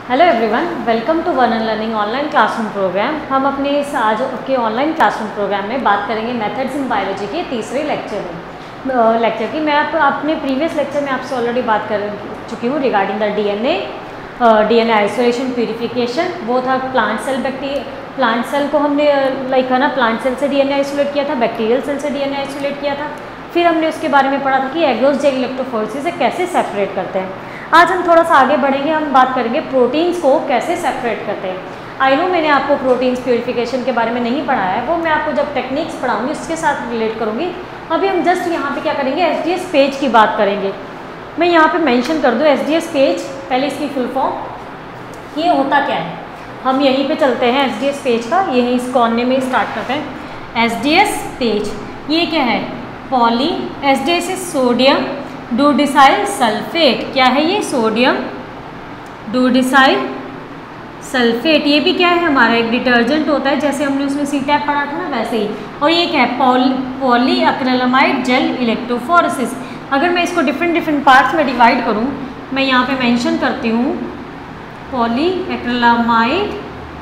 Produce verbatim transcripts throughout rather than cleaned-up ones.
Hello everyone, welcome to Vernon learning online classroom programme. हम अपने इस आज के ऑनलाइन क्लासरूम प्रोग्राम में बात करेंगे मेथड्स इन बायोलॉजी के तीसरे लेक्चर में लेक्चर की। मैं आप अपने प्रीवियस लेक्चर में आपसे ऑलरेडी बात कर चुकी हूँ regarding the DNA DNA isolation purification. वो था plant cell bacteria plant cell को हमने लाइक है ना प्लांट सेल से डीएनए आइसोलेट किया था, बैक्टीरियल सेल से डीएनए आइसोलेट किया था। फिर हमने उसके बारे में पढ़ा था कि एग्रोस जेल इलेक्ट्रोफोरेसिस से कैसे सेपरेट करते हैं। आज हम थोड़ा सा आगे बढ़ेंगे, हम बात करेंगे प्रोटीन्स को कैसे सेपरेट करते हैं। आई नो मैंने आपको प्रोटीन्स प्यूरिफिकेशन के बारे में नहीं पढ़ाया है, वो मैं आपको जब टेक्निक्स पढ़ाऊंगी उसके साथ रिलेट करूंगी। अभी हम जस्ट यहाँ पे क्या करेंगे, एस डी एस पेज की बात करेंगे। मैं यहाँ पे मेंशन कर दूँ एस डी एस पेज, पहले इसकी फुल फॉर्म ये होता क्या है। हम यहीं पे चलते हैं एस डी एस पेज का, यहीं इस कॉर्नर में स्टार्ट करते हैं। एस डी एस पेज ये क्या है, poly S D S is sodium dodecyl sulphate. क्या है ये, सोडियम डोडिसाइल सल्फेट। ये भी क्या है हमारा एक डिटर्जेंट होता है, जैसे हमने उसमें सी टैप पढ़ा था ना वैसे ही। और ये क्या है, poly poly acrylamide gel electrophoresis. अगर मैं इसको डिफरेंट डिफरेंट पार्ट्स में डिवाइड करूँ, मैं यहाँ पे मेंशन करती हूँ poly acrylamide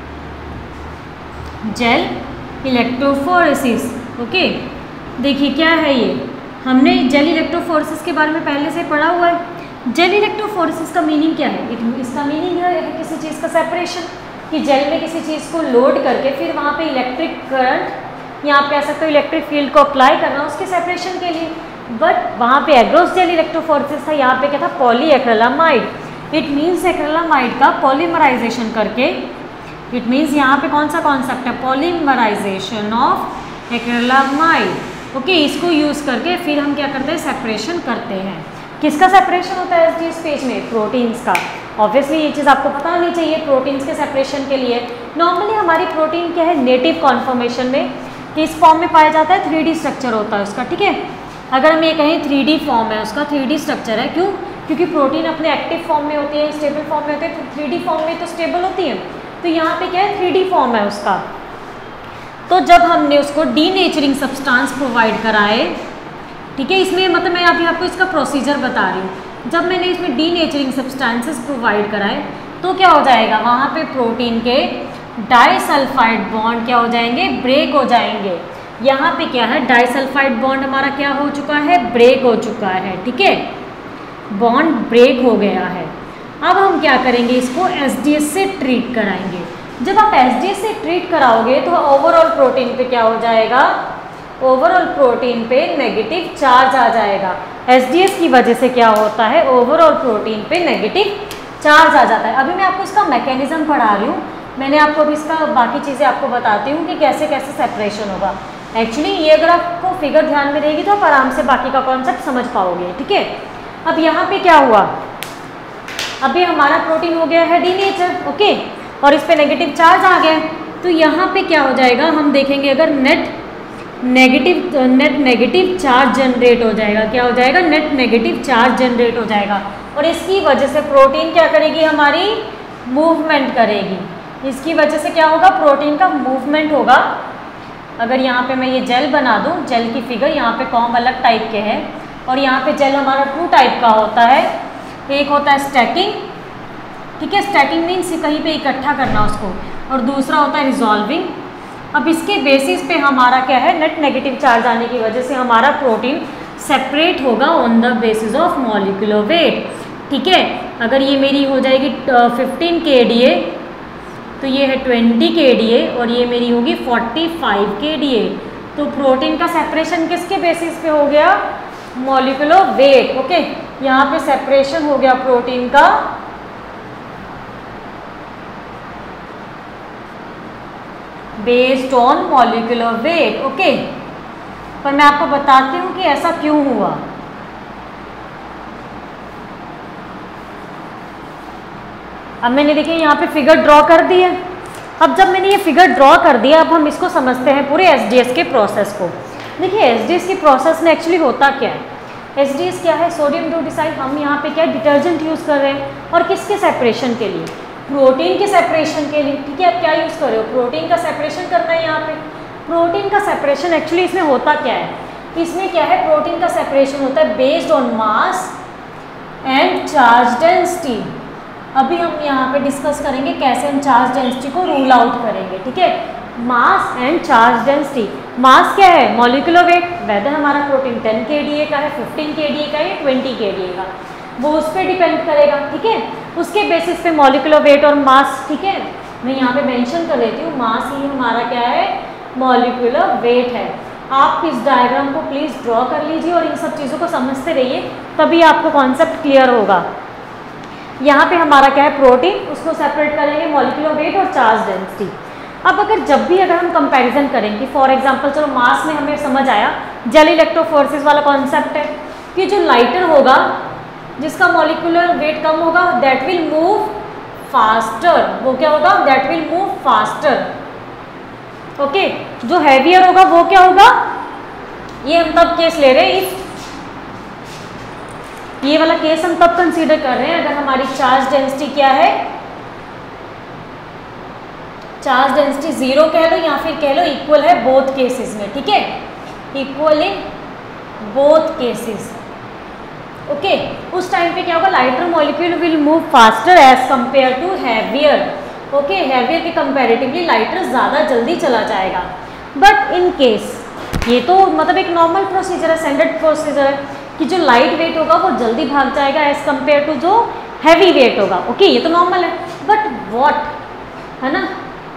gel electrophoresis. Okay, देखिए क्या है ये, हमने जेल इलेक्ट्रोफोरेसिस के बारे में पहले से पढ़ा हुआ है। जेल इलेक्ट्रोफोरेसिस का मीनिंग क्या है, इसका मीनिंग है किसी चीज़ का सेपरेशन, कि जेल में किसी चीज़ को लोड करके फिर वहाँ पे इलेक्ट्रिक करंट या आप कह सकते हो इलेक्ट्रिक फील्ड को अप्लाई करना उसके सेपरेशन के लिए। बट वहाँ पे एग्रोस जेल इलेक्ट्रोफोरेसिस था, यहाँ पे क्या था, poly acrylamide. It means acrylamide का पॉलीमराइजेशन करके, इट मीन्स यहाँ पे कौन सा कॉन्सेप्ट है, polymerization of acrylamide. Okay okay, इसको यूज़ करके फिर हम क्या करते हैं, सेपरेशन करते हैं। किसका सेपरेशन होता है एस डी एस पेज में, प्रोटीन्स का। ऑब्वियसली ये चीज़ आपको पता होनी चाहिए प्रोटीन्स के सेपरेशन के लिए। नॉर्मली हमारी प्रोटीन क्या है, नेटिव कॉन्फॉर्मेशन में किस फॉर्म में पाया जाता है, थ्री डी स्ट्रक्चर होता है उसका। ठीक है, अगर हम ये कहें थ्री डी फॉर्म है उसका, थ्री डी स्ट्रक्चर है। क्यों, क्योंकि प्रोटीन अपने एक्टिव फॉर्म में होती है, स्टेबल फॉर्म में होती है, तो थ्री डी फॉर्म में तो स्टेबल होती है। तो यहाँ पे क्या है, थ्री डी फॉर्म है उसका। तो जब हमने उसको डीनेचरिंग सब्सटेंस प्रोवाइड कराए, ठीक है, इसमें मतलब मैं अभी आपको इसका प्रोसीजर बता रही हूँ। जब मैंने इसमें डीनेचरिंग सब्सटेंसेस प्रोवाइड कराए तो क्या हो जाएगा, वहाँ पे प्रोटीन के डाइसल्फाइड बॉन्ड क्या हो जाएंगे, ब्रेक हो जाएंगे। यहाँ पे क्या है, डाइसल्फाइड बॉन्ड हमारा क्या हो चुका है, ब्रेक हो चुका है। ठीक है, बॉन्ड ब्रेक हो गया है। अब हम क्या करेंगे, इसको एस डी एस से ट्रीट कराएंगे। जब आप एस डी एस से ट्रीट कराओगे तो ओवरऑल प्रोटीन पे क्या हो जाएगा, ओवरऑल प्रोटीन पे नेगेटिव चार्ज आ जाएगा। एस डी एस की वजह से क्या होता है, ओवरऑल प्रोटीन पे नेगेटिव चार्ज आ जाता है। अभी मैं आपको इसका मैकेनिज्म पढ़ा रही हूँ, मैंने आपको अभी इसका बाकी चीज़ें आपको बताती हूँ कि कैसे कैसे सेपरेशन होगा। एक्चुअली ये अगर आपको फिगर ध्यान में रहेगी तो आप आराम से बाकी का कॉन्सेप्ट समझ पाओगे। ठीक है, अब यहाँ पे क्या हुआ, अभी हमारा प्रोटीन हो गया है डीनेचर। ओके, और इस पे नेगेटिव चार्ज आ गया, तो यहाँ पे क्या हो जाएगा, हम देखेंगे अगर net negative net negative charge generate हो जाएगा। क्या हो जाएगा, नेट नेगेटिव चार्ज जनरेट हो जाएगा। और इसकी वजह से प्रोटीन क्या करेगी, हमारी मूवमेंट करेगी। इसकी वजह से क्या होगा, प्रोटीन का मूवमेंट होगा। अगर यहाँ पे मैं ये जेल बना दूँ, जेल की फिगर, यहाँ पे कॉम अलग टाइप के हैं और यहाँ पे जेल हमारा टू टाइप का होता है। एक होता है स्टैकिंग, ठीक है, स्टैकिंग मीन्स कहीं पे इकट्ठा करना उसको, और दूसरा होता है रिजॉल्विंग। अब इसके बेसिस पे हमारा क्या है, नेट नेगेटिव चार्ज आने की वजह से हमारा प्रोटीन सेपरेट होगा on the basis of molecular weight. ठीक है, अगर ये मेरी हो जाएगी फिफ्टीन के डी ए तो ये है ट्वेंटी के डी ए और ये मेरी होगी forty five K D A. तो प्रोटीन का सेपरेशन किसके बेसिस पे हो गया, मॉलिक्यूलर वेट। ओके, यहाँ पे सेपरेशन हो गया प्रोटीन का based on molecular weight. Okay, पर मैं आपको बताती हूँ कि ऐसा क्यों हुआ। अब मैंने देखिए यहाँ पे फिगर ड्रॉ कर दी है। अब जब मैंने ये फिगर ड्रॉ कर दिया, अब हम इसको समझते हैं पूरे एस डी एस के प्रोसेस को। देखिए एस डी एस की प्रोसेस में एक्चुअली होता क्या है, एस डी एस क्या है, सोडियम डोडिसाइल। हम यहाँ पे क्या डिटर्जेंट यूज़ कर रहे हैं और किसके सेपरेशन के लिए, प्रोटीन के सेपरेशन के लिए। ठीक है, आप क्या यूज़ कर रहे हो, प्रोटीन का सेपरेशन करना है। यहाँ पे प्रोटीन का सेपरेशन एक्चुअली इसमें होता क्या है, इसमें क्या है, प्रोटीन का सेपरेशन होता है based on mass and charge density. अभी हम यहाँ पे डिस्कस करेंगे कैसे हम चार्ज डेंसिटी को रूल आउट करेंगे, ठीक है। Mass and charge density. Mass क्या है? मॉलिक्यूलर वेट, वेदर हमारा protein ten K D A का है, फिफ्टीन के डी ए का है, ट्वेंटी के डी ए का, वो उस पर डिपेंड करेगा, ठीक है। उसके बेसिस पे मॉलिक्यूलर वेट और मास, ठीक है। मैं यहाँ पे मेंशन कर देती हूँ, मास ही हमारा क्या है? मॉलिक्यूलर वेट है। आप इस डायग्राम को प्लीज़ ड्रॉ कर लीजिए और इन सब चीज़ों को समझते रहिए, तभी आपको कॉन्सेप्ट क्लियर होगा। यहाँ पे हमारा क्या है? प्रोटीन, उसको सेपरेट करेंगे मॉलिक्यूलर वेट और चार्ज डेंसिटी। अब अगर जब भी अगर हम कंपैरिजन करेंगे, फॉर एग्जांपल चलो मास में हमें समझ आया, जेल इलेक्ट्रोफोरेसिस वाला कॉन्सेप्ट है कि जो लाइटर होगा, जिसका मॉलिक्यूलर वेट कम होगा, दैट विल मूव फास्टर। वो क्या होगा? That will move faster. Okay, जो हैवियर होगा वो क्या होगा? ये हम तब केस ले रहे हैं, इफ ये वाला केस हम तब कंसीडर कर रहे हैं अगर हमारी चार्ज डेंसिटी क्या है? चार्ज डेंसिटी जीरो कह लो या फिर कह लो इक्वल है बोथ केसेस में, ठीक है। Equal in both cases. Okay, उस टाइम पे क्या होगा? Lighter molecule will move faster as compare to heavier. Okay, heavier के कंपैरेटिवली लाइटर ज़्यादा जल्दी चला जाएगा। बट इन केस, ये तो मतलब एक नॉर्मल प्रोसीजर है, स्टैंडर्ड प्रोसीजर है कि जो लाइट वेट होगा वो जल्दी भाग जाएगा एज कंपेयर टू जो हैवी वेट होगा। ओके, ये तो नॉर्मल है। बट व्हाट, है ना,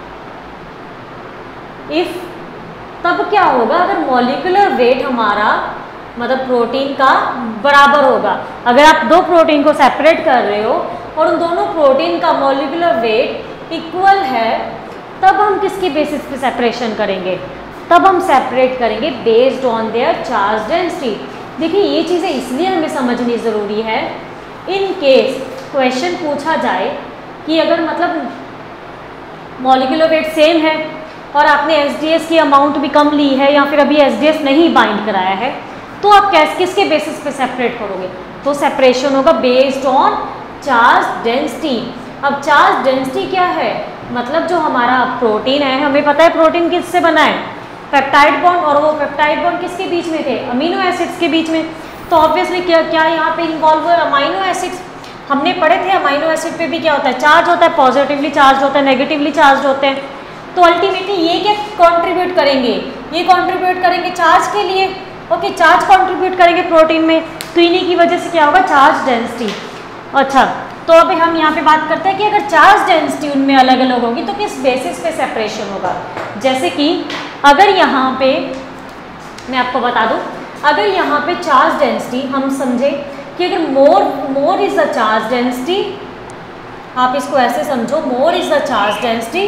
इफ तब क्या होगा अगर मॉलिक्यूलर वेट हमारा मतलब प्रोटीन का बराबर होगा। अगर आप दो प्रोटीन को सेपरेट कर रहे हो और उन दोनों प्रोटीन का मॉलिक्यूलर वेट इक्वल है, तब हम किसके बेसिस पे सेपरेशन करेंगे? तब हम सेपरेट करेंगे based on their charge density. देखिए, ये चीज़ें इसलिए हमें समझनी ज़रूरी है, इन केस क्वेश्चन पूछा जाए कि अगर मतलब मॉलिक्यूलर वेट सेम है और आपने एस डी एस की अमाउंट भी कम ली है या फिर अभी एस डी एस नहीं बाइंड कराया है, तो आप कैस किसके बेसिस पे सेपरेट करोगे? तो सेपरेशन होगा बेस्ड ऑन चार्ज डेंसिटी। अब चार्ज डेंसिटी क्या है? मतलब जो हमारा प्रोटीन है, हमें पता है प्रोटीन किससे बना है? पेप्टाइड बॉन्ड, और वो पेप्टाइड बॉन्ड किसके बीच में थे? अमीनो एसिड्स के बीच में। तो ऑब्वियसली क्या क्या यहाँ पे इन्वॉल्व है? Amino acids. हमने पढ़े थे अमीनो एसिड पे भी क्या होता है? चार्ज होता है, पॉजिटिवली चार्ज होता है, नेगेटिवली चार्ज होते हैं। तो अल्टीमेटली ये क्या कंट्रीब्यूट करेंगे? ये कंट्रीब्यूट करेंगे चार्ज के लिए। ओके, चार्ज कंट्रीब्यूट करेंगे प्रोटीन में, तो इन्हीं की वजह से क्या होगा? Charge density. अच्छा, तो अभी हम यहाँ पे बात करते हैं कि अगर चार्ज डेंसिटी उनमें अलग अलग होगी तो किस बेसिस पे सेपरेशन होगा। जैसे कि अगर यहाँ पे मैं आपको बता दूँ, अगर यहाँ पे चार्ज डेंसिटी हम समझे कि अगर more more is the charge density, आप इसको ऐसे समझो, more is the charge density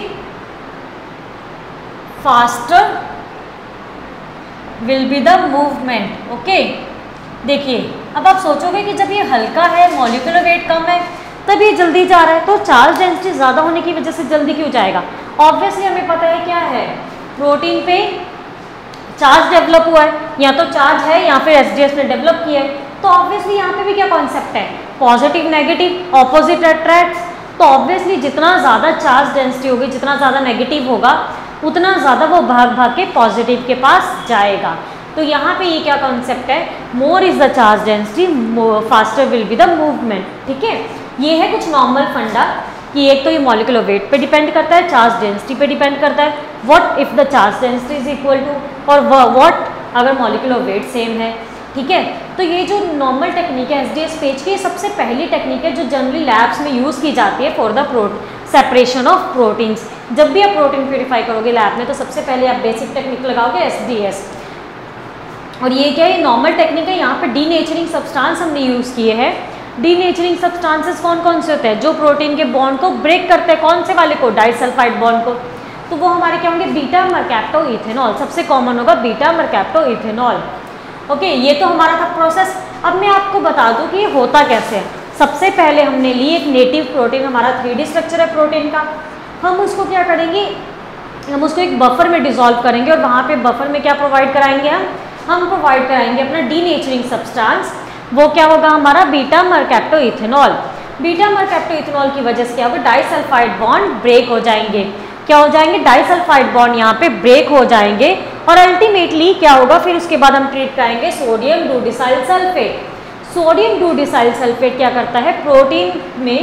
faster will be the movement. Okay, देखिए अब आप सोचोगे कि जब ये हल्का है, मॉलिक्यूलर वेट कम है, तब ये जल्दी जा रहा है, तो चार्ज डेंसिटी ज़्यादा होने की वजह से जल्दी क्यों जाएगा? ऑब्वियसली हमें पता है क्या है, प्रोटीन पे चार्ज डेवलप हुआ है, या तो चार्ज है या फिर एस डी एस ने डेवलप किया है। तो ऑब्वियसली यहाँ पे भी क्या कॉन्सेप्ट है? Positive negative, opposite attracts. तो ऑब्वियसली जितना ज़्यादा चार्ज डेंसिटी होगी, जितना ज़्यादा नेगेटिव होगा, उतना ज़्यादा वो भाग भाग के पॉजिटिव के पास जाएगा। तो यहाँ पे ये क्या कॉन्सेप्ट है? More is the charge density faster will be the movement. ठीक है, ये है कुछ नॉर्मल फंडा कि एक तो ये मॉलिक्यूलर वेट पे डिपेंड करता है, चार्ज डेंसिटी पे डिपेंड करता है। What if the charge density is equal to, और व्हाट अगर मॉलिक्यूलर वेट सेम है। ठीक है, तो ये जो नॉर्मल टेक्निक है एस डी एस पेज की, ये सबसे पहली टेक्निक है जो जनरली लैब्स में यूज़ की जाती है for the pro separation of proteins. जब भी आप प्रोटीन प्यूरिफाई करोगे लैब में, तो सबसे पहले आप बेसिक टेक्निक लगाओगे एस डी एस। और ये क्या है? नॉर्मल टेक्निक है। यहाँ पे डीनेचरिंग सब्सटेंस हमने यूज़ किए हैं। डीनेचरिंग सब्सटेंसेस कौन कौन से होते हैं? जो प्रोटीन के बॉन्ड को ब्रेक करते हैं। कौन से वाले को? डाइसल्फाइड बॉन्ड को। तो वो हमारे क्या होंगे? Beta mercaptoethanol. सबसे कॉमन होगा बीटा मरकैप्टो इथेनॉल। ओके, ये तो हमारा था प्रोसेस। अब मैं आपको बता दूं कि ये होता कैसे है। सबसे पहले हमने ली एक नेटिव प्रोटीन, हमारा थ्री डी स्ट्रक्चर है प्रोटीन का। हम उसको क्या करेंगे? हम उसको एक बफर में डिसॉल्व करेंगे, और वहाँ पे बफर में क्या प्रोवाइड कराएंगे? हम हम प्रोवाइड कराएंगे अपना डीनेचरिंग सब्सटेंस। वो क्या होगा? हमारा beta mercaptoethanol. Beta mercaptoethanol की वजह से क्या होगा? डाइसल्फाइड बॉन्ड ब्रेक हो जाएंगे। क्या हो जाएंगे? डाइसल्फाइड बॉन्ड यहाँ पे ब्रेक हो जाएंगे, और अल्टीमेटली क्या होगा? फिर उसके बाद हम ट्रीट कराएंगे sodium dodecyl sulphate. Sodium dodecyl sulphate क्या करता है? प्रोटीन में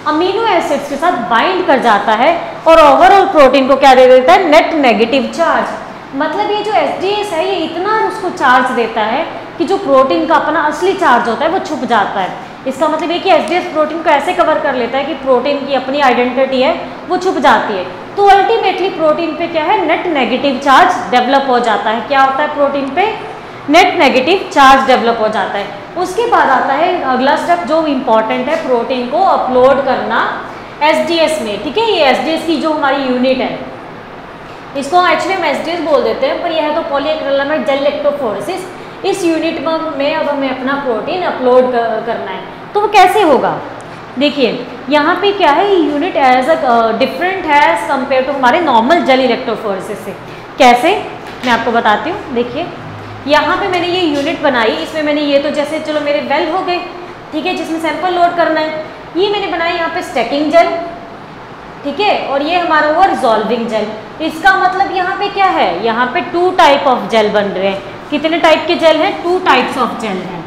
अमीनो एसिड्स के साथ बाइंड कर जाता है और ओवरऑल प्रोटीन को क्या दे देता है, नेट नेगेटिव चार्ज। मतलब ये जो एस डी एस है ये इतना उसको चार्ज देता है कि जो प्रोटीन का अपना असली चार्ज होता है वो छुप जाता है। इसका मतलब ये कि एस डी एस प्रोटीन को ऐसे कवर कर लेता है कि प्रोटीन की अपनी आइडेंटिटी है वो छुप जाती है। तो अल्टीमेटली प्रोटीन पे क्या है, नेट नेगेटिव चार्ज डेवलप हो जाता है। क्या होता है प्रोटीन पे, नेट नेगेटिव चार्ज डेवलप हो जाता है। उसके बाद आता है अगला स्टेप जो इम्पॉर्टेंट है, प्रोटीन को अपलोड करना एस डी एस में। ठीक है, ये एस डी एस की जो हमारी यूनिट है इसको एक्चुअली हम एस डी एस बोल देते हैं, पर यह है तो पॉलीएक्रिलामाइड जेल इलेक्ट्रोफोरेसिस। इस यूनिट में अब हमें अपना प्रोटीन अपलोड कर, करना है। तो वो कैसे होगा, देखिए यहाँ पे क्या है, यूनिट एज अ डिफरेंट है एज कम्पेयर टू हमारे नॉर्मल जेल इलेक्ट्रोफोरेसिस से। कैसे, मैं आपको बताती हूँ। देखिए यहाँ पे मैंने ये यूनिट बनाई, इसमें मैंने ये तो जैसे चलो मेरे वेल हो गए, ठीक है, जिसमें सैंपल लोड करना है। ये मैंने बनाई यहाँ पे स्टैकिंग जेल, ठीक है, और ये हमारा हुआ रिजॉल्विंग जेल। इसका मतलब यहाँ पे क्या है, यहाँ पे टू टाइप ऑफ जेल बन रहे हैं। कितने टाइप के जेल हैं, टू टाइप्स ऑफ जेल हैं।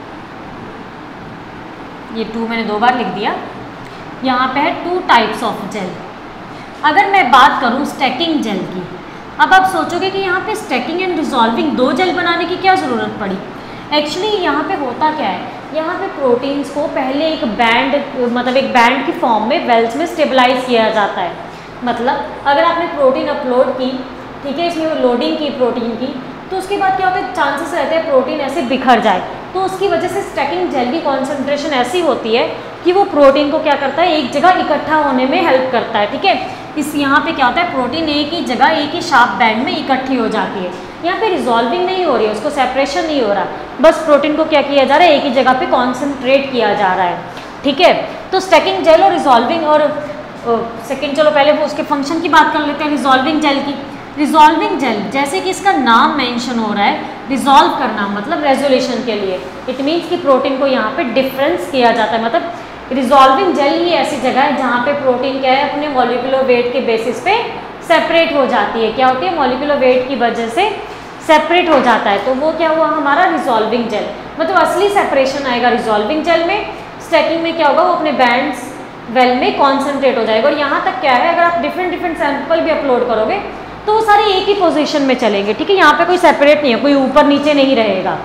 ये टू मैंने दो बार लिख दिया, यहाँ पे है टू टाइप्स ऑफ जेल। अगर मैं बात करूँ स्टैकिंग जेल की, अब आप सोचोगे कि यहाँ पे स्टैकिंग एंड रिजॉल्विंग दो जेल बनाने की क्या ज़रूरत पड़ी। एक्चुअली यहाँ पे होता क्या है, यहाँ पे प्रोटीन्स को पहले एक बैंड मतलब एक बैंड की फॉर्म में वेल्स में स्टेबलाइज किया जाता है। मतलब अगर आपने प्रोटीन अपलोड की, ठीक है, इसमें लोडिंग की प्रोटीन की, तो उसके बाद क्या होता है, चांसेस रहते हैं प्रोटीन ऐसे बिखर जाए। तो उसकी वजह से स्टैकिंग जेल की कॉन्सेंट्रेशन ऐसी होती है कि वो प्रोटीन को क्या करता है, एक जगह इकट्ठा होने में हेल्प करता है। ठीक है, इस यहाँ पे क्या होता है, प्रोटीन एक ही जगह एक ही शार्प बैंड में इकट्ठी हो जाती है। यहाँ पे रिजॉल्विंग नहीं हो रही है, उसको सेपरेशन नहीं हो रहा, बस प्रोटीन को क्या किया जा रहा है, एक ही जगह पे कॉन्सेंट्रेट किया जा रहा है। ठीक है, तो स्टैकिंग जेल और रिजॉल्विंग और सेकेंड, चलो पहले वो उसके फंक्शन की बात कर लेते हैं रिजॉल्विंग जेल की। रिजॉल्विंग जेल जैसे कि इसका नाम मेंशन हो रहा है, रिजॉल्व करना मतलब रेजोल्यूशन के लिए। इट मीन्स कि प्रोटीन को यहाँ पे डिफरेंस किया जाता है। मतलब रिजॉल्विंग जेल ही ऐसी जगह है जहाँ पे प्रोटीन क्या है, अपने मॉलिक्यूलर वेट के बेसिस पे सेपरेट हो जाती है। क्या होती है, मॉलिक्यूलर वेट की वजह से सेपरेट हो जाता है। तो वो क्या हुआ हमारा रिजॉल्विंग जेल। मतलब असली सेपरेशन आएगा रिजॉल्विंग जेल में। स्टैकिंग में क्या होगा, वो अपने बैंड्स वेल में कॉन्सेंट्रेट हो जाएगा। और यहाँ तक क्या है, अगर आप डिफरेंट डिफरेंट सैंपल भी अपलोड करोगे तो वो सारे एक ही पोजीशन में चलेंगे। ठीक है, यहाँ पे कोई सेपरेट नहीं है, कोई ऊपर नीचे नहीं रहेगा।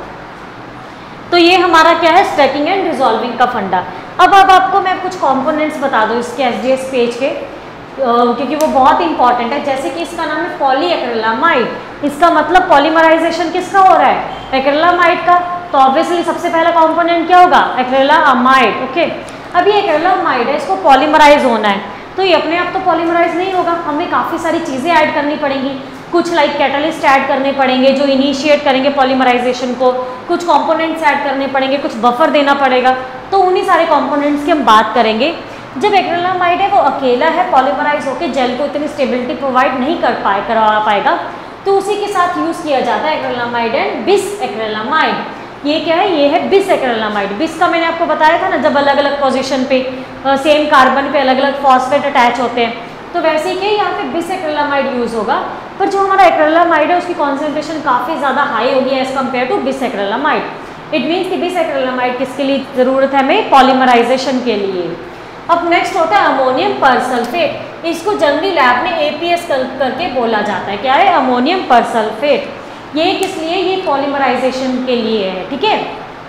तो ये हमारा क्या है, स्टैकिंग एंड रिजॉल्विंग का फंडा। अब अब आपको मैं कुछ कंपोनेंट्स बता दूँ इसके एस डी एस पेज के, क्योंकि वो बहुत इंपॉर्टेंट है। जैसे कि इसका नाम है पॉलीएक्रिलामाइड। इसका मतलब पॉलीमराइजेशन किसका हो रहा है, एक्रिलामाइड का। तो ऑब्वियसली सबसे पहला कंपोनेंट क्या होगा, एक्रिलामाइड। ओके, अब ये एक्रिलामाइड है, इसको पॉलीमराइज होना है। तो ये अपने आप तो पॉलीमराइज नहीं होगा, हमें काफ़ी सारी चीज़ें ऐड करनी पड़ेंगी। कुछ लाइक कैटलिस्ट ऐड करने पड़ेंगे जो इनिशिएट करेंगे पॉलीमराइजेशन को, कुछ कंपोनेंट्स ऐड करने पड़ेंगे, कुछ बफर देना पड़ेगा। तो उन्हीं सारे कंपोनेंट्स की हम बात करेंगे। जब एक्रिलामाइड है वो अकेला है, पॉलीमराइज होकर जेल को इतनी स्टेबिलिटी प्रोवाइड नहीं कर पाए करवा पाएगा, तो उसी के साथ यूज़ किया जाता है एक्रिलामाइड एंड बिस एक्रिलामाइड। ये क्या है, ये है बिस एक्रिलामाइड। बिस का मैंने आपको बताया था ना, जब अलग अलग पोजीशन पे सेम कार्बन पे अलग अलग फॉस्फेट अटैच होते हैं, तो वैसे ही क्या यहाँ पे बिस एक्रिलामाइड यूज़ होगा। पर जो हमारा एक्रिलामाइड है उसकी कॉन्सेंट्रेशन काफ़ी ज़्यादा हाई होगी as compare to bis acrylamide. It means कि बिस एक्रिलामाइड किसके लिए ज़रूरत है हमें, पॉलीमराइजेशन के लिए। अब नेक्स्ट होता है अमोनियम परसल्फेट। इसको जनरली लैब में ए पी एस कर, करके बोला जाता है। क्या है, अमोनियम परसल्फेट। ये किस लिए, ये पॉलीमराइजेशन के लिए है। ठीक है,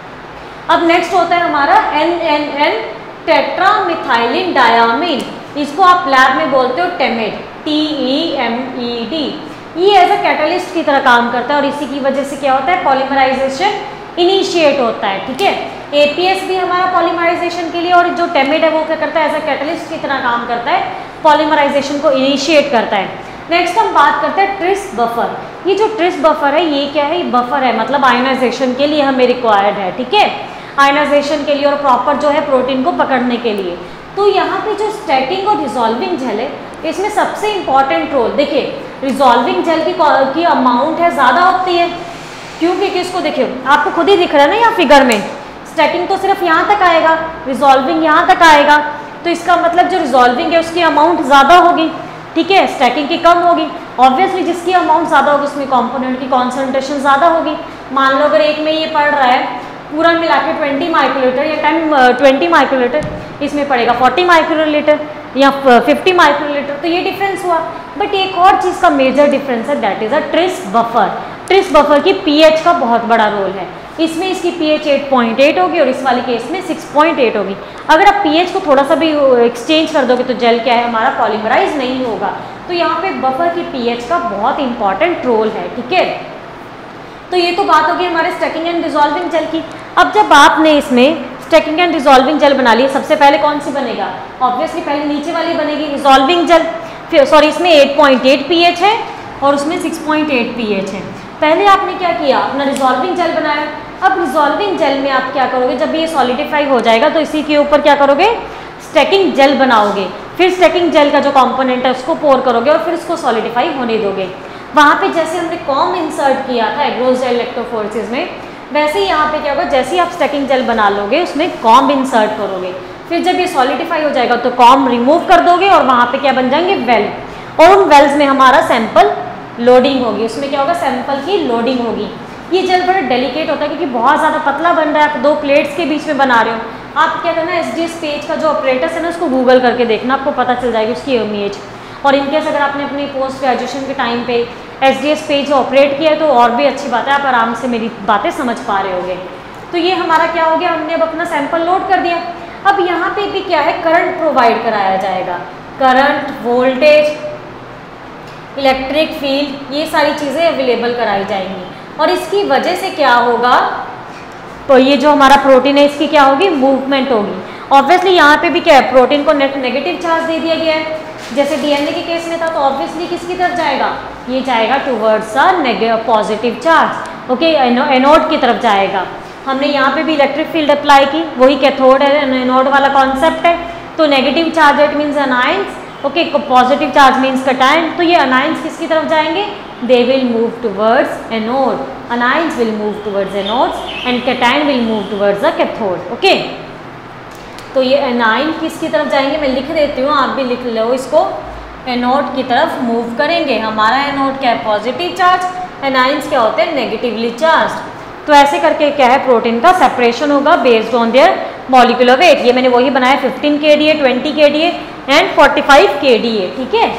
अब नेक्स्ट होता है हमारा N N N tetramethylene diamine. इसको आप लैब में बोलते हो TEMED, T E M E D. ये एज अ कैटलिस्ट की तरह काम करता है और इसी की वजह से क्या होता है, पॉलीमराइजेशन इनिशिएट होता है। ठीक है, ए पी एस भी हमारा पॉलीमराइजेशन के लिए, और जो टेमेड है वो क्या करता है, एज अ कैटलिस्ट की तरह काम करता है, पॉलीमराइजेशन को इनिशिएट करता है। नेक्स्ट हम बात करते हैं ट्रिस बफर। ये जो ट्रिस बफर है ये क्या है, ये बफर है मतलब आयनाइजेशन के लिए हमें रिक्वायर्ड है। ठीक है, आयनाइजेशन के लिए और प्रॉपर जो है प्रोटीन को पकड़ने के लिए। तो यहाँ पे जो स्टैकिंग और रिजॉल्विंग जेल है इसमें सबसे इंपॉर्टेंट रोल, देखिए रिजॉल्विंग जेल की की अमाउंट है ज़्यादा होती है। क्योंकि किसको देखिए, आपको खुद ही दिख रहा है ना यहाँ फिगर में, स्टैकिंग तो सिर्फ यहाँ तक आएगा, रिजॉल्विंग यहाँ तक आएगा। तो इसका मतलब जो रिजॉल्विंग है उसकी अमाउंट ज़्यादा होगी, ठीक है, स्टैकिंग की कम होगी। ऑब्वियसली जिसकी अमाउंट ज़्यादा होगी उसमें कंपोनेंट की कॉन्सेंट्रेशन ज़्यादा होगी। मान लो अगर एक में ये पड़ रहा है पूरा मिला के ट्वेंटी माइक्रोलीटर या टेन ट्वेंटी माइक्रोलीटर, इसमें पड़ेगा फोर्टी माइक्रोलीटर या फिफ्टी माइक्रोलीटर, तो ये डिफरेंस हुआ। बट एक और चीज़ का मेजर डिफरेंस है, that is a tris buffer. Tris buffer की पीएच का बहुत बड़ा रोल है। इसमें इसकी पीएच एट पॉइंट एट होगी और इस वाले केस में सिक्स पॉइंट एट होगी। अगर आप पीएच को थोड़ा सा भी एक्सचेंज कर दोगे तो जेल क्या है हमारा पॉलीमराइज नहीं होगा। तो यहाँ पे बफर की पीएच का बहुत इंपॉर्टेंट रोल है, ठीक है। तो ये तो बात होगी हमारे स्टैकिंग एंड डिसॉल्विंग जेल की। अब जब आपने इसमें स्टैकिंग एंड डिसॉल्विंग जेल बना ली, सबसे पहले कौन सी बनेगा? ऑब्वियसली पहले नीचे वाली बनेगी डिसॉल्विंग जेल। फिर सॉरी इसमें एट पॉइंट एट पीएच है और उसमें सिक्स पॉइंट एट पीएच है। पहले आपने क्या किया, अपना डिसॉल्विंग जेल बनाया। अब डिसॉल्विंग जेल में आप क्या करोगे, जब ये सॉलिडिफाई हो जाएगा तो इसी के ऊपर क्या करोगे, स्टैकिंग जेल बनाओगे। फिर स्टैकिंग जेल का जो कंपोनेंट है उसको पोर करोगे और फिर उसको सॉलिडिफाई होने दोगे। वहाँ पे जैसे हमने कॉम इंसर्ट किया था एग्रोस जेल इलेक्ट्रोफोरेसिस में, वैसे ही यहाँ पे क्या होगा, जैसे ही आप स्टैकिंग जेल बना लोगे उसमें कॉम इंसर्ट करोगे। फिर जब ये सॉलिडिफाई हो जाएगा तो कॉम रिमूव कर दोगे और वहाँ पे क्या बन जाएंगे, वेल। और उन वेल्स में हमारा सैंपल लोडिंग होगी। उसमें क्या होगा, सैंपल की लोडिंग होगी। ये जेल बड़ा डेलिकेट होता है क्योंकि बहुत ज़्यादा पतला बन रहा है, आप दो प्लेट्स के बीच में बना रहे हो। आप क्या करना, एस डी एस पेज का जो ऑपरेटर्स है ना उसको गूगल करके देखना, आपको पता चल जाएगी उसकी इमेज। और इनकेस अगर आपने अपनी पोस्ट ग्रेजुएशन के टाइम पे S D S PAGE operate किया है तो और भी अच्छी बात है, आप आराम से मेरी बातें समझ पा रहे होगे। तो ये हमारा क्या हो गया, हमने अब अपना सैंपल लोड कर दिया। अब यहाँ पे भी क्या है, करंट प्रोवाइड कराया जाएगा। करंट, वोल्टेज, इलेक्ट्रिक फील्ड, ये सारी चीज़ें अवेलेबल कराई जाएंगी। और इसकी वजह से क्या होगा, तो ये जो हमारा प्रोटीन है इसकी क्या होगी, मूवमेंट होगी। ऑब्वियसली यहाँ पे भी क्या है, प्रोटीन को नेट नेगेटिव चार्ज दे दिया गया है। जैसे डीएनए के केस में था तो ऑब्वियसली किसकी तरफ जाएगा, ये जाएगा towards a negative positive charge, okay, anode की तरफ जाएगा। हमने यहाँ पे भी इलेक्ट्रिक फील्ड अप्लाई की, वही कैथोड है, एनोड वाला कॉन्सेप्ट है। तो negative charge it means anions, okay, positive charge means cations. तो ये अनायंस किसकी तरफ जाएंगे, they will move towards anode, anions will move towards anodes and cations will move towards the cathode, okay. तो ये एनाइन किसकी तरफ जाएंगे, मैं लिख देती हूँ, आप भी लिख लो इसको, एनोड की तरफ मूव करेंगे। हमारा एनोड क्या है, पॉजिटिव चार्ज, एनाइंस क्या होते हैं, नेगेटिवली चार्ज। तो ऐसे करके क्या है, प्रोटीन का सेपरेशन होगा based on their molecular weight. ये मैंने वही बनाया, fifteen K D A, twenty K D A and forty five K D A, ठीक है।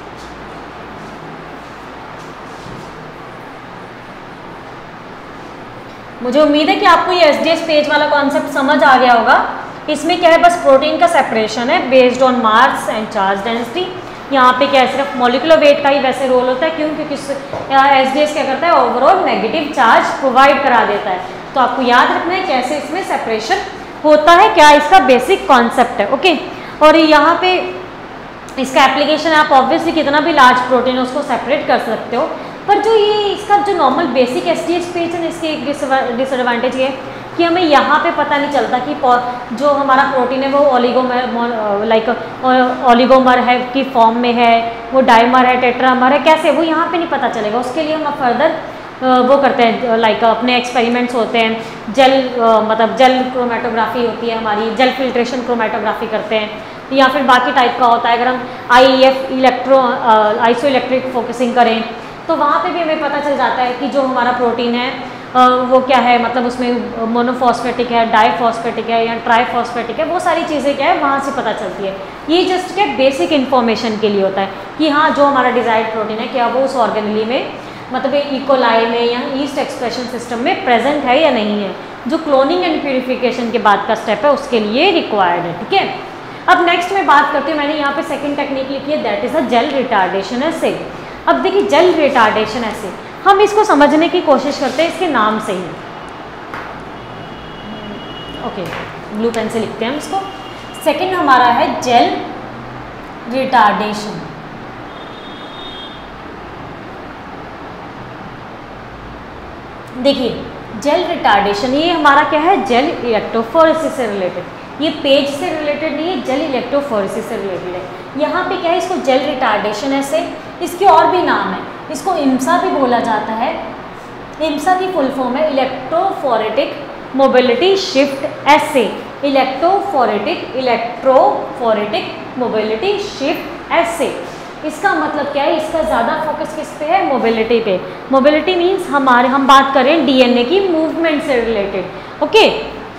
मुझे उम्मीद है कि आपको ये एस डी एस पेज वाला कॉन्सेप्ट समझ आ गया होगा। इसमें क्या है, बस प्रोटीन का सेपरेशन है based on mass and charge density. यहाँ पे क्या है, सिर्फ मॉलिक्यूलर वेट का ही वैसे रोल होता है, क्यों, क्योंकि एस डी एस क्या करता है, ओवरऑल नेगेटिव चार्ज प्रोवाइड करा देता है। तो आपको याद रखना है कैसे इसमें सेपरेशन होता है, क्या इसका बेसिक कॉन्सेप्ट है, ओके। और यहाँ पे इसका एप्लीकेशन आप ऑब्वियसली कितना भी लार्ज प्रोटीन है उसको सेपरेट कर सकते हो, पर जो ये इसका जो normal basic S D S PAGE है इसकी एक डिसएडवांटेज ये कि हमें यहाँ पे पता नहीं चलता कि जो हमारा प्रोटीन है वो ओलिगोमर लाइक ओलिगोमर है की फॉर्म में है, वो डाइमर है, टेट्रामर है, कैसे, वो यहाँ पे नहीं पता चलेगा। उसके लिए हम फर्दर वो करते हैं, लाइक अपने एक्सपेरिमेंट्स होते हैं, जेल मतलब जेल क्रोमेटोग्राफी होती है हमारी, जेल फिल्ट्रेशन क्रोमेटोग्राफी करते हैं, या फिर बाकी टाइप का होता है। अगर हम I F electro isoelectric focusing करें तो वहाँ पे भी हमें पता चल जाता है कि जो हमारा प्रोटीन है वो क्या है, मतलब उसमें मोनोफॉस्फेटिक है, डाईफॉस्फेटिक है या ट्राईफॉस्फेटिक है, वो सारी चीज़ें क्या है वहाँ से पता चलती है। ये जस्ट क्या बेसिक इन्फॉर्मेशन के लिए होता है कि हाँ जो हमारा डिजायर्ड प्रोटीन है क्या वो उस ऑर्गेनली में, मतलब इकोलाई में या ईस्ट एक्सप्रेशन सिस्टम में प्रेजेंट है या नहीं है, जो क्लोनिंग एंड प्यूरिफिकेशन के बाद का स्टेप है उसके लिए रिक्वायर्ड है, ठीक है। अब नेक्स्ट मैं बात करती हूँ, मैंने यहाँ पे सेकेंड टेक्निक लिखी है, that is a gel retardation assay. अब देखिए जेल रिटार्डेशन एसे हम इसको समझने की कोशिश करते हैं इसके नाम से ही, ओके, ब्लू पेन से लिखते हैं हम इसको। सेकंड हमारा है जेल रिटार्डेशन। देखिए जेल रिटार्डेशन ये हमारा क्या है, जेल इलेक्ट्रोफोरेसिस से रिलेटेड, ये पेज से रिलेटेड नहीं है, जेल इलेक्ट्रोफोरेसिस से रिलेटेड है। यहाँ पे क्या है, इसको जेल रिटार्डेशन ऐसे, इसके और भी नाम है, इसको इम्सा भी बोला जाता है। इम्सा की फुल फॉर्म है electrophoretic mobility shift assay, electrophoretic electrophoretic mobility shift assay. इसका मतलब क्या है, इसका ज़्यादा फोकस किस पे है, मोबिलिटी पे। मोबिलिटी मीन्स हमारे हम बात करें डीएनए की मूवमेंट से रिलेटेड, ओके।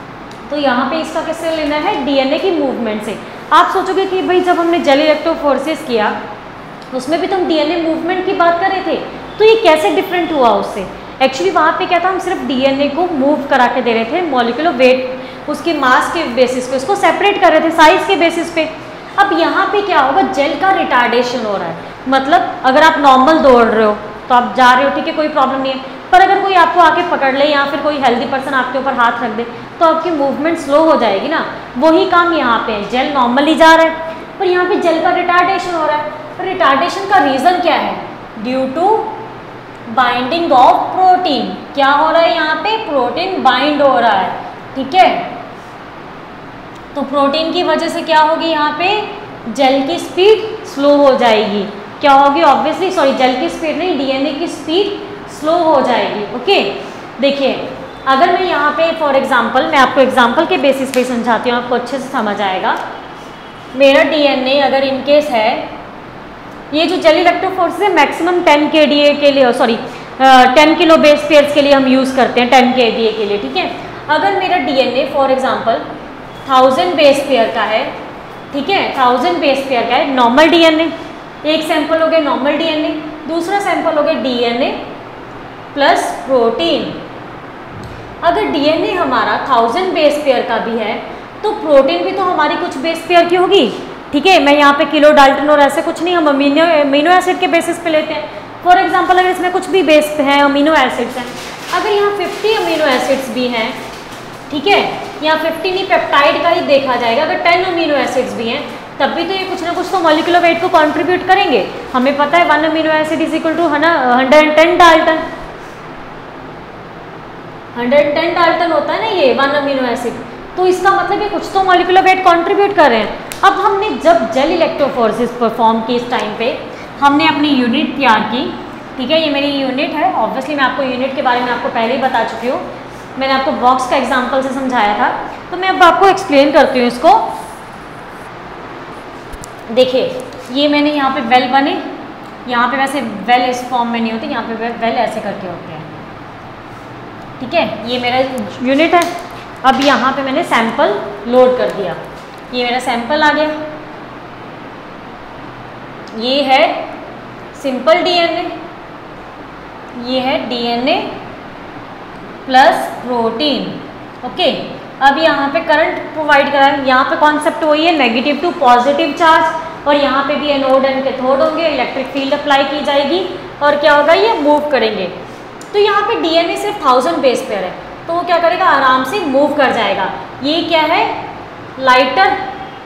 तो यहाँ पे इसका किससे लेना है, डीएनए की मूवमेंट से। आप सोचोगे कि भाई जब हमने जेल इलेक्ट्रोफोरेसिस किया उसमें भी तो हम डीएनए मूवमेंट की बात कर रहे थे, तो ये कैसे डिफरेंट हुआ उससे। एक्चुअली वहाँ पे क्या था, हम सिर्फ डीएनए को मूव करा के दे रहे थे, मॉलिक्यूलर वेट उसके मास के बेसिस पे उसको सेपरेट कर रहे थे साइज के बेसिस पे। अब यहाँ पे क्या होगा, जेल का रिटार्डेशन हो रहा है। मतलब अगर आप नॉर्मल दौड़ रहे हो तो आप जा रहे हो, ठीक है, कोई प्रॉब्लम नहीं है, पर अगर कोई आपको आके पकड़ ले या फिर कोई हेल्दी पर्सन आपके ऊपर हाथ रख दे तो आपकी मूवमेंट स्लो हो जाएगी ना। वही काम यहाँ पे है, जेल नॉर्मली जा रहा है पर यहाँ पे जेल का रिटार्डेशन हो रहा है। पर रिटार्डेशन का रीज़न क्या है, due to binding of protein. क्या हो रहा है यहाँ पे, प्रोटीन बाइंड हो रहा है, ठीक है। तो प्रोटीन की वजह से क्या होगी, यहाँ पे जेल की स्पीड स्लो हो जाएगी। क्या होगी, ऑब्वियसली सॉरी जेल की स्पीड नहीं, डीएनए की स्पीड स्लो हो जाएगी। ओके, देखिए अगर मैं यहाँ पे फॉर एग्जांपल, मैं आपको एग्जांपल के बेसिस पे समझाती हूँ, आपको अच्छे से समझ आएगा। मेरा डीएनए अगर इनकेस है, ये जो जेल इलेक्ट्रोफोरेसिस है maximum ten K D A के लिए, sorry ten kilo base pairs के लिए हम यूज़ करते हैं, टेन के डी ए के लिए, ठीक है। अगर मेरा DNA for example thousand base pair का है, ठीक है, थाउजेंड बेस पेयर का है नॉर्मल डीएनए, एक सैंपल हो गया नॉर्मल डीएनए, दूसरा सैंपल हो गया डीएनए प्लस प्रोटीन। अगर डीएनए हमारा थाउजेंड बेस पेयर का भी है तो प्रोटीन भी तो हमारी कुछ बेस पेयर की होगी, ठीक है। मैं यहाँ पे किलो डाल्टन और ऐसे कुछ नहीं, हम अमीनो अमीनो एसिड के बेसिस पे लेते हैं। फॉर एग्जांपल अगर इसमें कुछ भी बेस हैं, अमीनो एसिड्स हैं, अगर यहाँ फिफ्टी अमीनो एसिड्स भी हैं, ठीक है, यहाँ फिफ्टी नहीं पेप्टाइड का ही देखा जाएगा, अगर टेन अमीनो एसिड्स भी हैं तब भी तो ये कुछ ना कुछ तो मॉलिक्यूलर वेट को कंट्रीब्यूट करेंगे। हमें पता है one amino acid is equal to hundred and ten dalton, hundred and ten dalton होता है ना ये वन अमीनो एसिड, तो इसका मतलब ये कुछ तो मॉलिक्यूलर वेट कंट्रीब्यूट कर रहे हैं। अब हमने जब जेल इलेक्ट्रोफोरेसिस परफॉर्म की इस टाइम पे हमने अपनी यूनिट तैयार की, ठीक है, ये मेरी यूनिट है। ऑब्वियसली मैं आपको यूनिट के बारे में आपको पहले ही बता चुकी हूँ, मैंने आपको बॉक्स का एग्जांपल से समझाया था, तो मैं अब आपको एक्सप्लेन करती हूँ इसको। देखिए ये मैंने यहाँ पे वेल बने, यहाँ पे वैसे वेल इस फॉर्म में नहीं होती, यहाँ पे वेल ऐसे करके होते हैं, ठीक है। ये मेरा यूनिट है। अब यहाँ पे मैंने सैंपल लोड कर दिया, ये मेरा सैंपल आ गया, ये है सिंपल डीएनए, ये है डीएनए प्लस प्रोटीन, ओके। अब यहाँ पे करंट प्रोवाइड करा है, यहाँ पे कॉन्सेप्ट वही है, नेगेटिव टू पॉजिटिव चार्ज, और यहाँ पे भी एनोड एंड कैथोड होंगे, इलेक्ट्रिक फील्ड अप्लाई की जाएगी और क्या होगा, ये मूव करेंगे। तो यहाँ पे डीएनए सिर्फ थाउजेंड बेस पेयर है, तो वो क्या करेगा, आराम से मूव कर जाएगा। ये क्या है, लाइटर,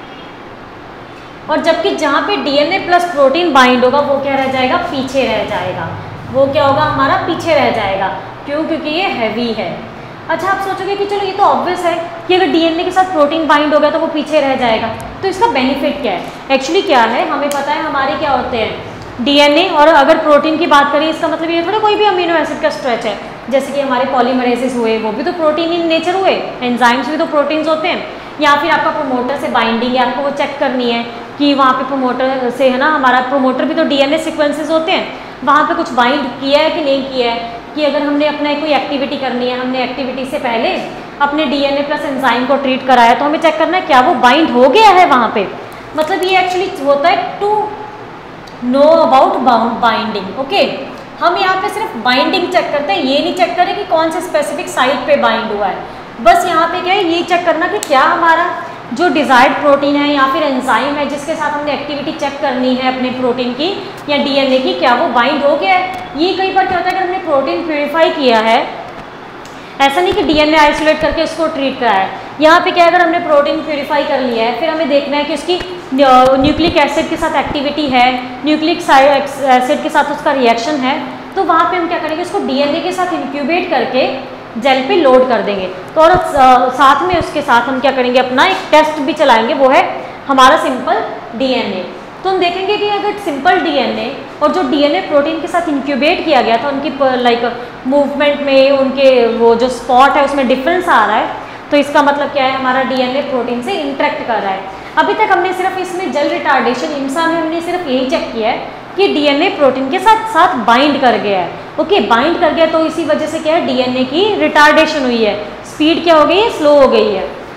और जबकि जहाँ पे डीएनए प्लस प्रोटीन बाइंड होगा वो क्या रह जाएगा, पीछे रह जाएगा। वो क्या होगा, हमारा पीछे रह जाएगा। क्यों, क्योंकि ये हैवी है। अच्छा आप सोचोगे कि चलो ये तो ऑब्वियस है कि अगर डीएनए के साथ प्रोटीन बाइंड हो गया तो वो पीछे रह जाएगा, तो इसका बेनिफिट क्या है। एक्चुअली क्या है, हमें पता है हमारे क्या होते हैं डीएनए, और अगर प्रोटीन की बात करें इसका मतलब ये थोड़ा कोई भी अमीनो एसिड का स्ट्रेच है, जैसे कि हमारे पॉलीमरेसिस हुए वो भी तो प्रोटीन इन नेचर हुए, एंजाइम्स भी तो प्रोटीन्स होते हैं, या फिर आपका प्रोमोटर से बाइंडिंग है, आपको वो चेक करनी है कि वहाँ पे प्रोमोटर से है ना, हमारा प्रोमोटर भी तो डीएनए सीक्वेंसेस होते हैं, वहाँ पे कुछ बाइंड किया है कि नहीं किया है, कि अगर हमने अपना कोई एक्टिविटी करनी है, हमने एक्टिविटी से पहले अपने डीएनए प्लस एंजाइम को ट्रीट कराया, तो हमें चेक करना है क्या वो बाइंड हो गया है वहाँ पे। मतलब ये एक्चुअली होता है to know about binding, okay. हम यहाँ पे सिर्फ बाइंडिंग चेक करते हैं, ये नहीं चेक करें कि कौन से स्पेसिफिक साइट पे बाइंड हुआ है। बस यहाँ पे क्या है, ये चेक करना कि क्या हमारा जो डिज़ायर्ड प्रोटीन है या फिर एंजाइम है जिसके साथ हमने एक्टिविटी चेक करनी है अपने प्रोटीन की या डीएनए की, क्या वो बाइंड हो गया है। ये कई बार क्या होता है, अगर हमने प्रोटीन प्योरीफाई किया है, ऐसा नहीं कि डीएनए आइसोलेट करके उसको ट्रीट कराया है, यहाँ पे क्या है, अगर हमने प्रोटीन प्योरीफाई कर लिया है, फिर हमें देखना है कि उसकी न्यूक्लिक एसिड के साथ एक्टिविटी है, न्यूक्लिक एसिड के साथ उसका रिएक्शन है, तो वहाँ पे हम क्या करेंगे, उसको डीएनए के साथ इंक्यूबेट करके जेल पे लोड कर देंगे। तो और साथ में उसके साथ हम क्या करेंगे, अपना एक टेस्ट भी चलाएंगे, वो है हमारा सिंपल डीएनए। तो हम देखेंगे कि अगर सिंपल डीएनए और जो डीएनए प्रोटीन के साथ इंक्यूबेट किया गया था उनकी लाइक मूवमेंट में, उनके वो जो स्पॉट है उसमें डिफरेंस आ रहा है, तो इसका मतलब क्या है, हमारा डीएनए प्रोटीन से इंटरेक्ट कर रहा है। अभी तक हमने सिर्फ इसमें जेल रिटार्डेशन इंसान में हमने सिर्फ यही चेक किया है कि डीएनए प्रोटीन के साथ साथ बाइंड कर गया है, ओके, बाइंड कर गया, तो इसी वजह से क्या है, डीएनए की रिटार्डेशन हुई है, स्पीड क्या हो गई है, स्लो हो गई है।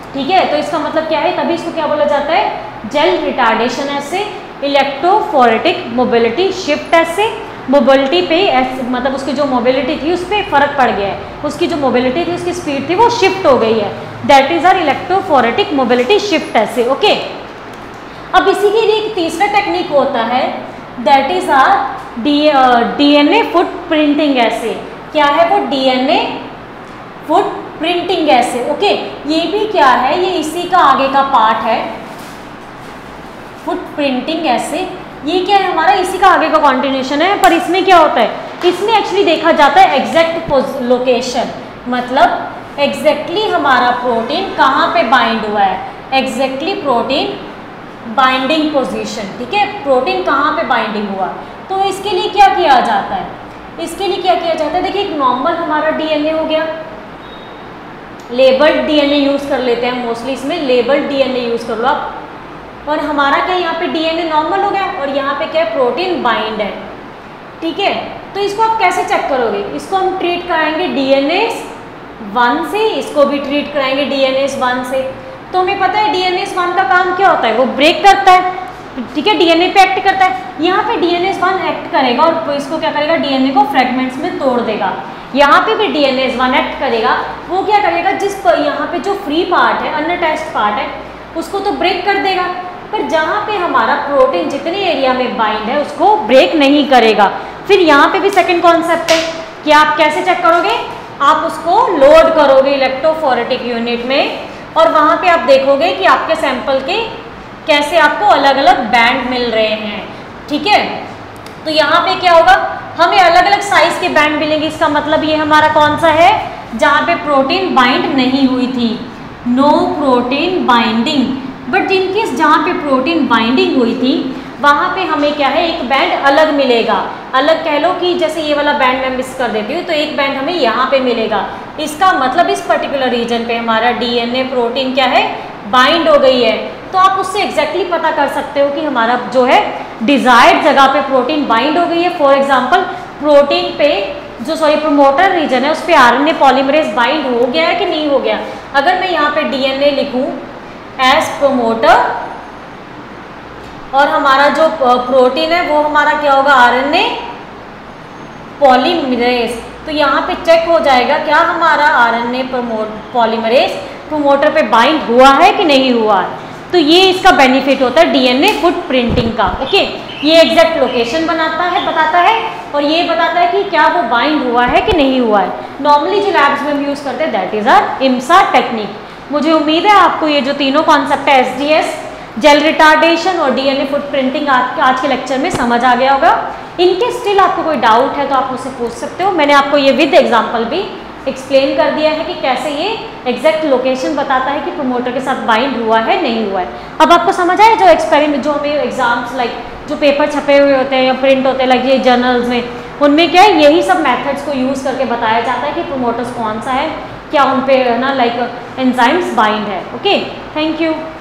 ठीक है, तो इसका मतलब क्या है, तभी इसको क्या बोला जाता है, gel retardation assay, electrophoretic mobility shift assay. Mobility पे मतलब उसकी जो मोबिलिटी थी उस पर फर्क पड़ गया है, उसकी जो मोबिलिटी थी उसकी स्पीड थी वो शिफ्ट हो गई है, that is our electrophoretic mobility shift assay. Okay, अब इसी के लिए एक तीसरा टेक्निक होता है, that is our D DNA footprinting assay. क्या है वो, DNA footprinting assay. Okay, ये भी क्या है, ये इसी का आगे का पार्ट है, फुट प्रिंटिंग ऐसे। ये क्या है, हमारा इसी का आगे का कॉन्टिन्यूशन है, पर इसमें क्या होता है, इसमें एक्चुअली देखा जाता है एग्जैक्ट लोकेशन, मतलब एग्जैक्टली हमारा प्रोटीन कहाँ पे बाइंड हुआ है, एग्जैक्टली प्रोटीन बाइंडिंग पोजीशन। ठीक है, प्रोटीन कहाँ पे बाइंडिंग हुआ, तो इसके लिए क्या किया जाता है, इसके लिए क्या किया जाता है, देखिए एक नॉर्मल हमारा डीएनए हो गया, लेबल्ड डीएनए यूज़ कर लेते हैं मोस्टली, इसमें लेबल्ड डीएनए यूज़ कर लो आप, और हमारा क्या यहाँ पे डीएनए नॉर्मल हो गया और यहाँ पे क्या है, प्रोटीन बाइंड है। ठीक है, तो इसको आप कैसे चेक करोगे, इसको हम ट्रीट कराएंगे डीएनएस वन से, इसको भी ट्रीट कराएंगे डीएनएस वन से। तो हमें पता है डीएनएस वन का काम क्या होता है, वो ब्रेक करता है, ठीक है, डीएनए पे एक्ट करता है। यहाँ पे डीएनएस वन एक्ट करेगा और इसको क्या करेगा, डीएनए को फ्रेगमेंट्स में तोड़ देगा। यहाँ पे भी डीएनएस वन एक्ट करेगा, वो क्या करेगा, जिस पर यहाँ पे जो फ्री पार्ट है, अनअटैच्ड पार्ट है, उसको तो ब्रेक कर देगा, पर जहाँ पे हमारा प्रोटीन जितने एरिया में बाइंड है उसको ब्रेक नहीं करेगा। फिर यहाँ पे भी सेकंड कॉन्सेप्ट है कि आप कैसे चेक करोगे, आप उसको लोड करोगे इलेक्ट्रोफोरेटिक यूनिट में और वहाँ पे आप देखोगे कि आपके सैंपल के कैसे आपको अलग अलग बैंड मिल रहे हैं। ठीक है, तो यहाँ पे क्या होगा, हमें अलग अलग साइज के बैंड मिलेंगे, इसका मतलब ये हमारा कौन सा है, जहाँ पे प्रोटीन बाइंड नहीं हुई थी, no protein binding. But in case जहाँ पे प्रोटीन बाइंडिंग हुई थी वहाँ पे हमें क्या है, एक बैंड अलग मिलेगा, अलग कह लो कि जैसे ये वाला बैंड मैं मिस कर देती हूँ तो एक बैंड हमें यहाँ पे मिलेगा। इसका मतलब इस पर्टिकुलर रीजन पे हमारा डीएनए प्रोटीन क्या है, बाइंड हो गई है। तो आप उससे एग्जैक्टली पता कर सकते हो कि हमारा जो है डिजायर्ड जगह पे प्रोटीन बाइंड हो गई है। फॉर एग्जाम्पल प्रोटीन पे जो सॉरी प्रोमोटर रीजन है उस पर आरएनए पॉलीमरेज बाइंड हो गया है कि नहीं हो गया। अगर मैं यहाँ पे डीएनए लिखूँ एज प्रोमोटर और हमारा जो प्रोटीन है वो हमारा क्या होगा, आरएनए पॉलीमरेज, तो यहाँ पे चेक हो जाएगा क्या हमारा आरएनए पॉलीमरेज प्रोमोटर पे बाइंड हुआ है कि नहीं हुआ है। तो ये इसका बेनिफिट होता है डीएनए फुट प्रिंटिंग का। ओके, ये एग्जैक्ट लोकेशन बनाता है बताता है और ये बताता है कि क्या वो बाइंड हुआ है कि नहीं हुआ है। नॉर्मली जो लैब्स में हम यूज़ करते हैं दैट इज आर इम्सा टेक्निक। मुझे उम्मीद है आपको ये जो तीनों कॉन्सेप्ट है एसडीएस, जेल रिटार्डेशन और डीएनए फुट प्रिंटिंग आज, आज के लेक्चर में समझ आ गया होगा। इनके स्टिल आपको कोई डाउट है तो आप मुझसे पूछ सकते हो। मैंने आपको ये विद एग्जांपल भी एक्सप्लेन कर दिया है कि कैसे ये एग्जैक्ट लोकेशन बताता है कि प्रोमोटर के साथ बाइंड हुआ है नहीं हुआ है। अब आपको समझ आए जो एक्सपेरिमेंट जो हमें एग्जाम्स लाइक जो पेपर छपे हुए होते हैं या प्रिंट होते हैं लाइक ये जर्नल्स में, उनमें क्या है यही सब मेथड्स को यूज़ करके बताया जाता है कि प्रोमोटर्स कौन सा है, क्या उन पे ना लाइक एंजाइम्स बाइंड है। Okay, thank you.